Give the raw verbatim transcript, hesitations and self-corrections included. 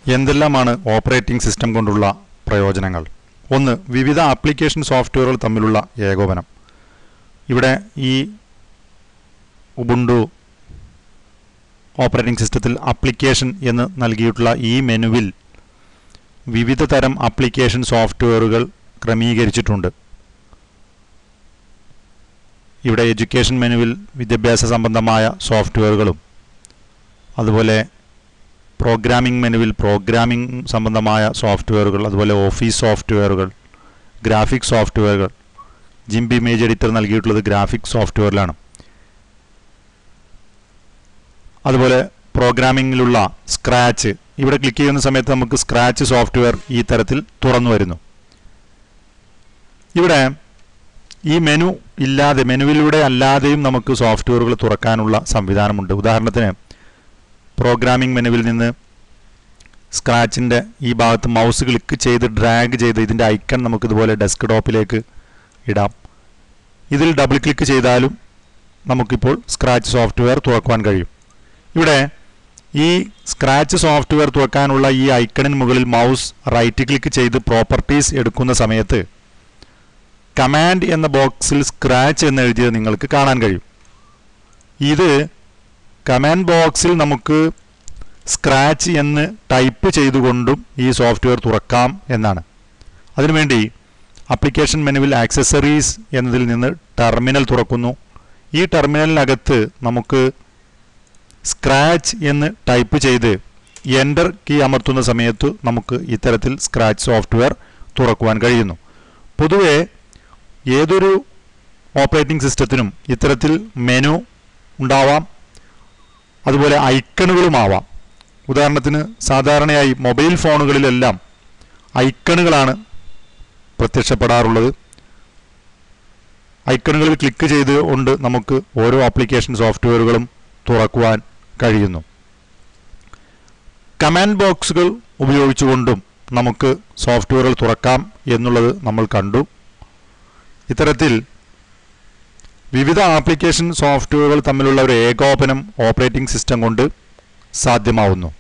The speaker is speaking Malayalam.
എന്തെല്ലാമാണ് ഓപ്പറേറ്റിംഗ് സിസ്റ്റം കൊണ്ടുള്ള പ്രയോജനങ്ങൾ? ഒന്ന്, വിവിധ ആപ്ലിക്കേഷൻ സോഫ്റ്റ്വെയറുകൾ തമ്മിലുള്ള ഏകോപനം. ഇവിടെ ഈ ഉബുണ്ടു ഓപ്പറേറ്റിംഗ് സിസ്റ്റത്തിൽ ആപ്ലിക്കേഷൻ എന്ന് നൽകിയിട്ടുള്ള ഈ മെനുവിൽ വിവിധ തരം ആപ്ലിക്കേഷൻ സോഫ്റ്റ്വെയറുകൾ ക്രമീകരിച്ചിട്ടുണ്ട്. ഇവിടെ എഡ്യൂക്കേഷൻ മെനുവിൽ വിദ്യാഭ്യാസ സംബന്ധമായ സോഫ്റ്റ്വെയറുകളും, അതുപോലെ പ്രോഗ്രാമിംഗ് മെനുവിൽ പ്രോഗ്രാമിംഗ് സംബന്ധമായ സോഫ്റ്റ്വെയറുകൾ, അതുപോലെ ഓഫീസ് സോഫ്റ്റ്വെയറുകൾ, ഗ്രാഫിക്സ് സോഫ്റ്റ്വെയറുകൾ. ജിംബ് ഇമേജ് എഡിറ്റർ നൽകിയിട്ടുള്ളത് ഗ്രാഫിക്സ് സോഫ്റ്റ്വെയറിലാണ്. അതുപോലെ പ്രോഗ്രാമിങ്ങിലുള്ള സ്ക്രാച്ച്, ഇവിടെ ക്ലിക്ക് ചെയ്യുന്ന സമയത്ത് നമുക്ക് സ്ക്രാച്ച് സോഫ്റ്റ്വെയർ ഈ തരത്തിൽ തുറന്നു വരുന്നു. ഇവിടെ ഈ മെനു ഇല്ലാതെ, മെനുവിലൂടെ അല്ലാതെയും നമുക്ക് സോഫ്റ്റ്വെയറുകൾ തുറക്കാനുള്ള സംവിധാനമുണ്ട്. ഉദാഹരണത്തിന് പ്രോഗ്രാമിംഗ് മെനുവിൽ നിന്ന് സ്ക്രാച്ചിൻ്റെ ഈ ഭാഗത്ത് മൗസ് ക്ലിക്ക് ചെയ്ത് ഡ്രാഗ് ചെയ്ത് ഇതിൻ്റെ ഐക്കൺ നമുക്കിതുപോലെ ഡെസ്ക്ടോപ്പിലേക്ക് ഇടാം. ഇതിൽ ഡബിൾ ക്ലിക്ക് ചെയ്താലും നമുക്കിപ്പോൾ സ്ക്രാച്ച് സോഫ്റ്റ്വെയർ തുറക്കുവാൻ കഴിയും. ഇവിടെ ഈ സ്ക്രാച്ച് സോഫ്റ്റ്വെയർ തുറക്കാനുള്ള ഈ ഐക്കണിന് മുകളിൽ മൗസ് റൈറ്റ് ക്ലിക്ക് ചെയ്ത് പ്രോപ്പർട്ടീസ് എടുക്കുന്ന സമയത്ത് കമാൻഡ് എന്ന ബോക്സിൽ സ്ക്രാച്ച് എന്ന് എഴുതിയത് നിങ്ങൾക്ക് കാണാൻ കഴിയും. ഇത് കമാൻഡ് ബോക്സിൽ നമുക്ക് സ്ക്രാച്ച് എന്ന് ടൈപ്പ് ചെയ്തുകൊണ്ടും ഈ സോഫ്റ്റ്വെയർ തുറക്കാം എന്നാണ്. അതിനുവേണ്ടി ആപ്ലിക്കേഷൻ മെനുവിൽ ആക്സസറീസ് എന്നതിൽ നിന്ന് ടെർമിനൽ തുറക്കുന്നു. ഈ ടെർമിനലിനകത്ത് നമുക്ക് സ്ക്രാച്ച് എന്ന് ടൈപ്പ് ചെയ്ത് എൻ്റർ കീ അമർത്തുന്ന സമയത്ത് നമുക്ക് ഇത്തരത്തിൽ സ്ക്രാച്ച് സോഫ്റ്റ്വെയർ തുറക്കുവാൻ കഴിയുന്നു. പൊതുവെ ഏതൊരു ഓപ്പറേറ്റിംഗ് സിസ്റ്റത്തിനും ഇത്തരത്തിൽ മെനു ഉണ്ടാവാം, അതുപോലെ ഐക്കണുകളുമാവാം. ഉദാഹരണത്തിന് സാധാരണയായി മൊബൈൽ ഫോണുകളിലെല്ലാം ഐക്കണുകളാണ് പ്രത്യക്ഷപ്പെടാറുള്ളത്. ഐക്കണുകളിൽ ക്ലിക്ക് ചെയ്തുകൊണ്ട് നമുക്ക് ഓരോ ആപ്ലിക്കേഷൻ സോഫ്റ്റ്വെയറുകളും തുറക്കുവാൻ കഴിയുന്നു. കമാൻഡ് ബോക്സുകൾ ഉപയോഗിച്ചുകൊണ്ടും നമുക്ക് സോഫ്റ്റ്വെയറുകൾ തുറക്കാം എന്നുള്ളത് നമ്മൾ കണ്ടു. ഇത്തരത്തിൽ വിവിധ ആപ്ലിക്കേഷൻ സോഫ്റ്റ്വെയറുകൾ തമ്മിലുള്ള ഒരു ഏകോപനം ഓപ്പറേറ്റിംഗ് സിസ്റ്റം കൊണ്ട് സാധ്യമാവുന്നു.